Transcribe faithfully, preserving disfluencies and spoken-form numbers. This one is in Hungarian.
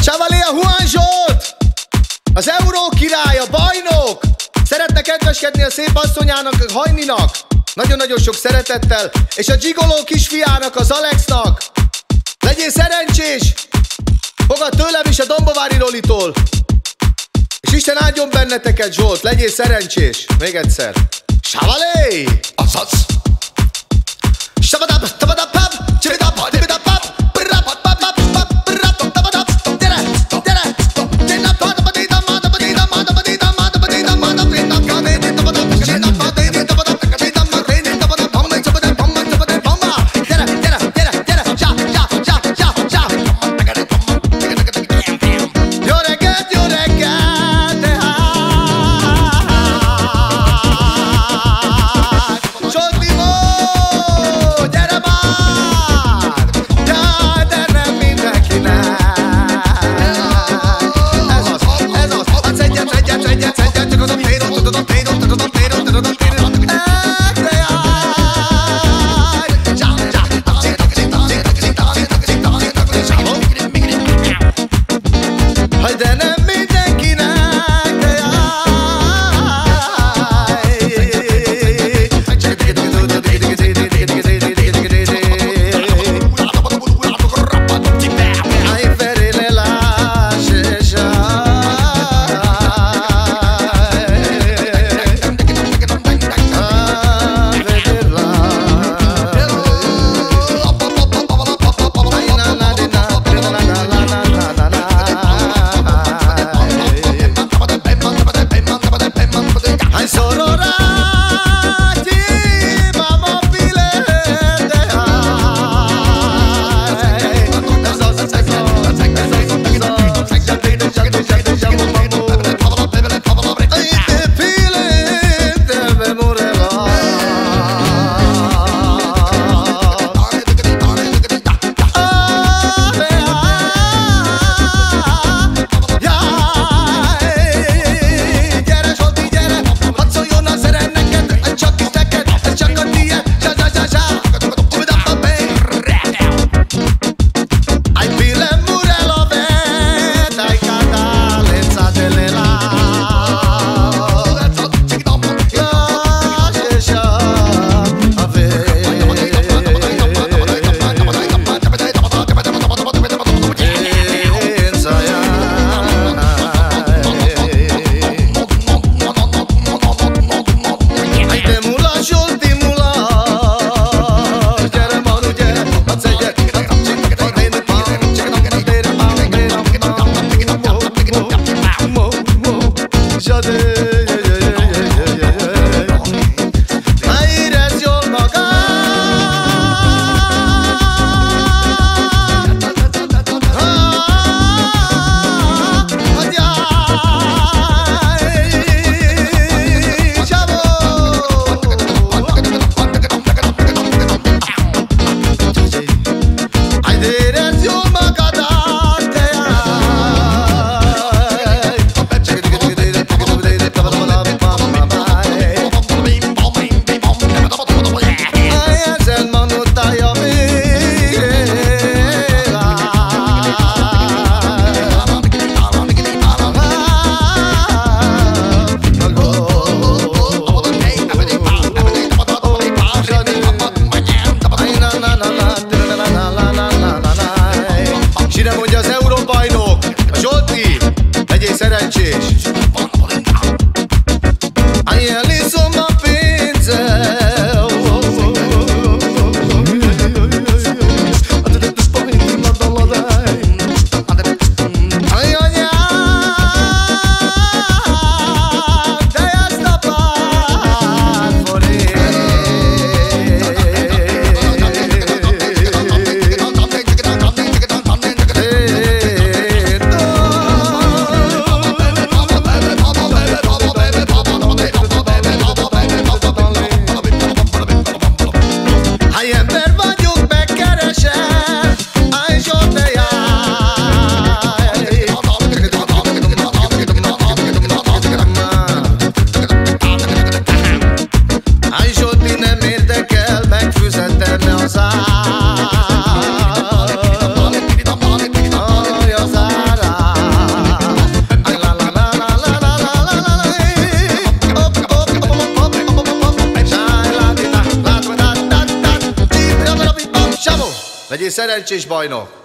Csavalé a Juan Zsolt, az Euró király, a bajnok. Szeretne kedveskedni a szép asszonyának, a Hajninak, nagyon-nagyon sok szeretettel, és a Gigoló kisfiának, az Alexnak. Legyél szerencsés! Fogad tőlem is a Dombovári Rolitól. És Isten áldjon benneteket, Zsolt, legyél szerencsés. Még egyszer. Csavalé! Azaz! Sabadab, tabadab, pap, csibidab, dibidab, pap, brap, pap, pap, pap, brap, tabadab, gyere, gyere, gyere, padabadidam, madabadidam, madabadidam, madabadidam, madabadidam, kadédi, tabadab, kadédi, kadédi, tabadab, kadédam, kadédi, tabadab, bamba, tabadab, bamba, tabadab, bamba. Gyere, gyere, gyere, gyere, zsá, zsá, zsá, zsá, zsá. Jó reggelt, jó reggelt, tehát. Zsolt Mimó, gyere már! Jaj, de nem mindenkinek. Ez az, ez az, hát szedjen, szedjen, szedjen, szedjen, csak az a péron, tudod a péron, tudod a péron, tudod a péron. Ek, de jaj! Zsá, zsá, Haj, de nem mindenkinek, de jaj! Ai, ferile lasce, a vederla. Ai, na, na, di, na, di, na, na, na, na, na, na, na. Legyél szerencsés, bajnok!